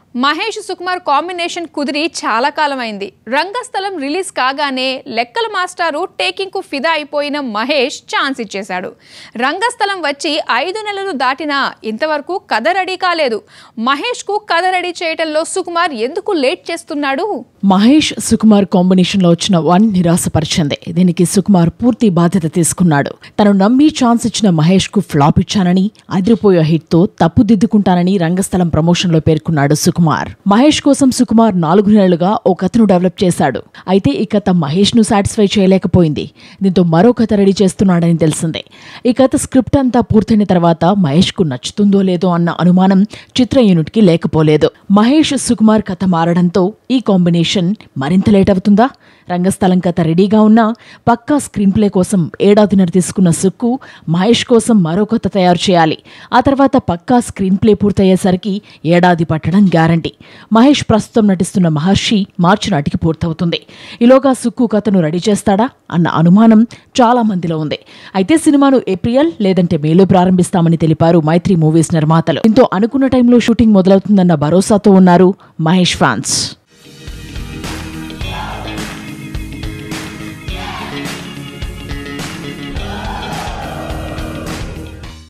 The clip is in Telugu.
మహేష్ సుకుమార్ కాంబినేషన్ కుదిరి చాలా కాలమైంది. రంగస్థలం రిలీజ్ కాగానే లెక్కల మాస్టారు టేకింగ్ కు ఫిదా అయిపోయిన మహేష్ ఛాన్స్ ఇచ్చేశాడు. రంగస్థలం వచ్చి 5 నెలలు దాటినా ఇంతవరకు కథ రెడీ కాలేదు. మహేష్ కు కథ రెడీ చేయడంలో సుకుమార్ ఎందుకు లేట్ చేస్తున్నాడు? మహేష్ సుకుమార్ కాంబినేషన్ లో వచ్చిన వన్ నిరాశపరిచింది. దీనికి సుకుమార్ పూర్తి బాధ్యత తీసుకున్నాడు. తను నమ్మి ఛాన్స్ ఇచ్చిన మహేష్ కు ఫ్లాప్ ఇచ్చానని, అదిరిపోయే హిట్ తో తప్పుదిద్దుకుంటానని రంగస్థలం ప్రమోషన్ లో పేర్కొన్నాడు సుకుమార్. మహేష్ కోసం సుకుమార్ 4 నెలలుగా ఓ కథను డెవలప్ చేశాడు. అయితే ఈ కథ మహేష్ ను సాటిస్ఫై చేయలేకపోయింది. దీంతో మరో కథ రెడీ చేస్తున్నాడని తెలిసిందే. ఈ కథ స్క్రిప్ట్ అంతా పూర్తయిన తర్వాత మహేష్ కు నచ్చుతుందో లేదో అన్న అనుమానం చిత్ర యూనిట్ కి లేకపోలేదు. మహేష్ సుకుమార్ కథ మారడంతో ఈ కాంబినేషన్ మరింత లేట్ అవుతుందా? రంగస్థలం కథ రెడీగా ఉన్నా పక్కా స్క్రీన్ ప్లే కోసం ఏడాదిన్నర తీసుకున్న సుక్కు మహేష్ కోసం మరో కథ తయారు చేయాలి. ఆ తర్వాత పక్కా స్క్రీన్ ప్లే పూర్తయ్యేసరికి ఏడాది పట్టడం గ్యారంటీ. మహేష్ ప్రస్తుతం నటిస్తున్న మహర్షి మార్చి నాటికి పూర్తవుతుంది. ఈలోగా సుక్కు కథను రెడీ చేస్తాడా అన్న అనుమానం చాలా మందిలో ఉంది. అయితే సినిమాను ఏప్రిల్ లేదంటే మేలో ప్రారంభిస్తామని తెలిపారు మైత్రి మూవీస్ నిర్మాతలు. దీంతో అనుకున్న టైంలో షూటింగ్ మొదలవుతుందన్న భరోసాతో ఉన్నారు మహేష్ ఫ్యాన్స్.